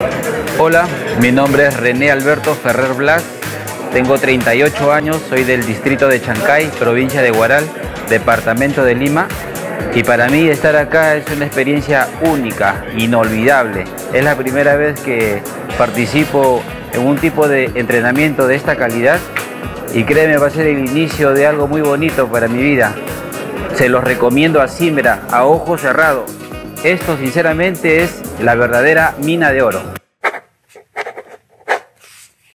Hola, mi nombre es René Alberto Ferrer Blas, tengo 38 años, soy del distrito de Chancay, provincia de Huaral, departamento de Lima, y para mí estar acá es una experiencia única, inolvidable. Es la primera vez que participo en un tipo de entrenamiento de esta calidad y créeme, va a ser el inicio de algo muy bonito para mi vida. Se los recomiendo así, mira, a ojos cerrados. Esto sinceramente es la verdadera mina de oro.